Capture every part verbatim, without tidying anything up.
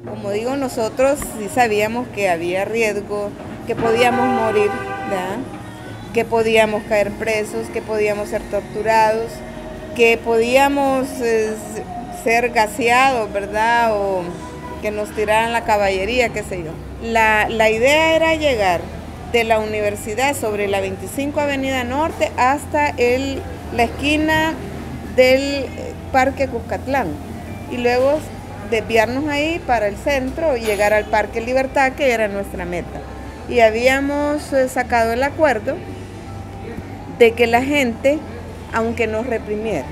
Como digo, nosotros sí sabíamos que había riesgo, que podíamos morir, ¿verdad? Que podíamos caer presos, que podíamos ser torturados, que podíamos eh, ser gaseados, ¿verdad? O que nos tiraran la caballería, qué sé yo. La, la idea era llegar de la universidad sobre la veinticinco Avenida Norte hasta el, la esquina del Parque Cuscatlán y luego desviarnos ahí para el centro y llegar al Parque Libertad, que era nuestra meta. Y habíamos eh, sacado el acuerdo de que la gente, aunque nos reprimiera,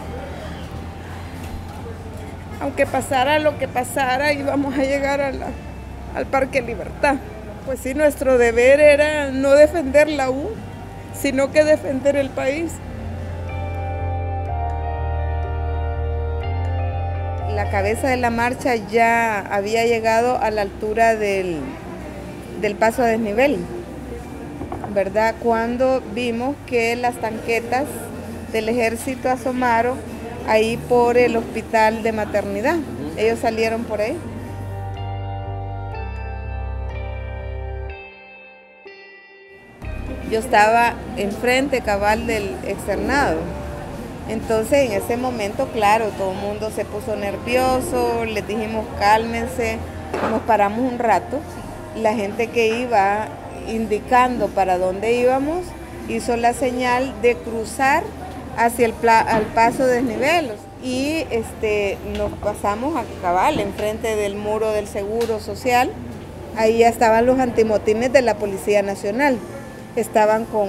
aunque pasara lo que pasara, íbamos a llegar a la, al Parque Libertad. Pues sí, nuestro deber era no defender la U, sino que defender el país. La cabeza de la marcha ya había llegado a la altura del, del paso a desnivel, ¿verdad? Cuando vimos que las tanquetas del ejército asomaron ahí por el hospital de maternidad. Ellos salieron por ahí. Yo estaba enfrente cabal del externado. Entonces en ese momento, claro, todo el mundo se puso nervioso, les dijimos cálmense, nos paramos un rato. La gente que iba indicando para dónde íbamos hizo la señal de cruzar hacia el al paso de desniveles y este, nos pasamos a cabal enfrente del muro del Seguro Social. Ahí ya estaban los antimotines de la Policía Nacional, estaban con,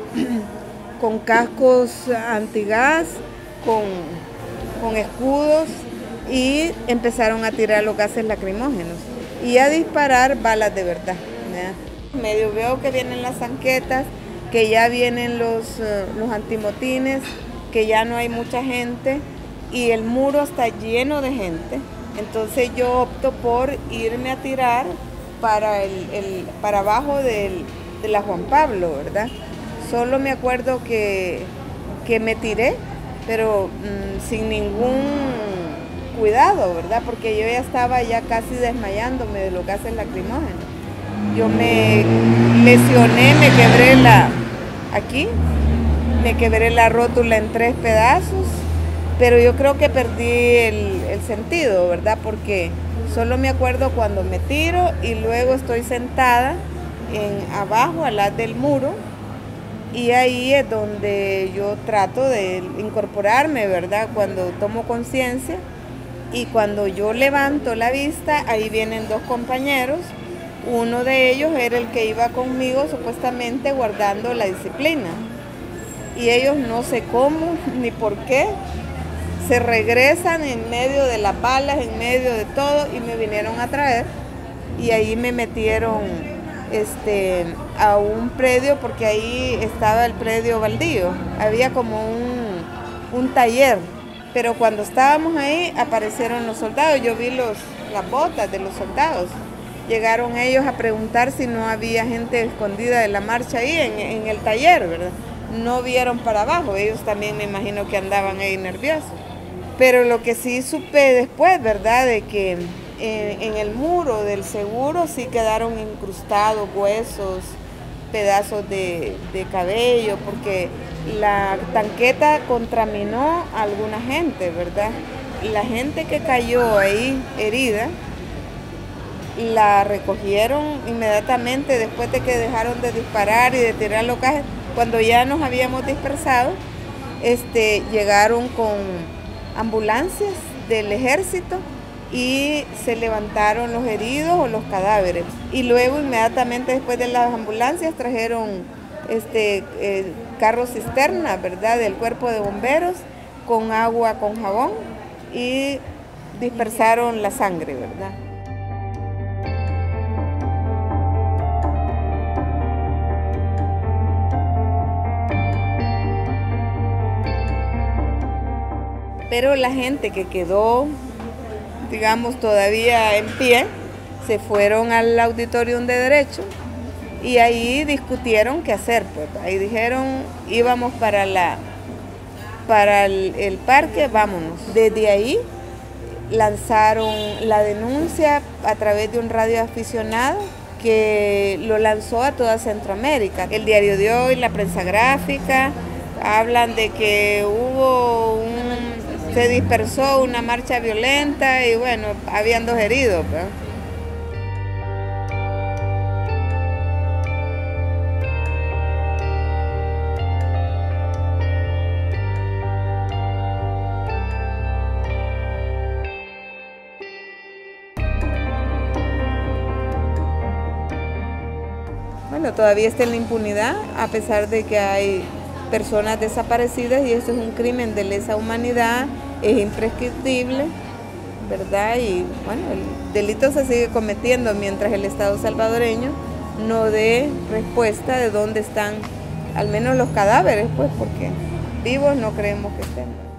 con cascos antigas, con, con escudos y empezaron a tirar los gases lacrimógenos y a disparar balas de verdad, ¿verdad? Medio veo que vienen las zanquetas, que ya vienen los, uh, los antimotines, que ya no hay mucha gente y el muro está lleno de gente. Entonces yo opto por irme a tirar para, el, el, para abajo del, de la Juan Pablo, ¿verdad? Solo me acuerdo que, que me tiré, pero mmm, sin ningún cuidado, ¿verdad? Porque yo ya estaba ya casi desmayándome de los gases lacrimógenos. Yo me lesioné, me quebré la, aquí, me quebré la rótula en tres pedazos, pero yo creo que perdí el, el sentido, ¿verdad? Porque solo me acuerdo cuando me tiro y luego estoy sentada en, abajo, al lado del muro, y ahí es donde yo trato de incorporarme, ¿verdad? Cuando tomo conciencia y cuando yo levanto la vista, ahí vienen dos compañeros. Uno de ellos era el que iba conmigo supuestamente guardando la disciplina. Y ellos no sé cómo ni por qué se regresan en medio de las balas, en medio de todo y me vinieron a traer. Y ahí me metieron este, a un predio porque ahí estaba el predio baldío. Había como un, un taller. Pero cuando estábamos ahí aparecieron los soldados. Yo vi los, las botas de los soldados. Llegaron ellos a preguntar si no había gente escondida de la marcha ahí en, en el taller, ¿verdad? No vieron para abajo, ellos también me imagino que andaban ahí nerviosos. Pero lo que sí supe después, ¿verdad? De que en, en el muro del Seguro sí quedaron incrustados huesos, pedazos de, de cabello, porque la tanqueta contaminó a alguna gente, ¿verdad? La gente que cayó ahí herida, la recogieron inmediatamente después de que dejaron de disparar y de tirar los gases. Cuando ya nos habíamos dispersado, este, llegaron con ambulancias del ejército y se levantaron los heridos o los cadáveres. Y luego inmediatamente después de las ambulancias trajeron este, eh, carros cisterna, ¿verdad?, del cuerpo de bomberos con agua, con jabón y dispersaron la sangre, ¿verdad? Pero la gente que quedó, digamos, todavía en pie, se fueron al auditorium de Derecho y ahí discutieron qué hacer. Pues ahí dijeron, íbamos para, la, para el, el parque, vámonos. Desde ahí lanzaron la denuncia a través de un radioaficionado que lo lanzó a toda Centroamérica. El Diario de Hoy, la prensa gráfica, hablan de que hubo un, se dispersó una marcha violenta y bueno, habían dos heridos, ¿verdad? Bueno, todavía está en la impunidad, a pesar de que hay personas desaparecidas y esto es un crimen de lesa humanidad, es imprescriptible, ¿verdad? Y bueno, el delito se sigue cometiendo mientras el Estado salvadoreño no dé respuesta de dónde están al menos los cadáveres, pues, porque vivos no creemos que estén.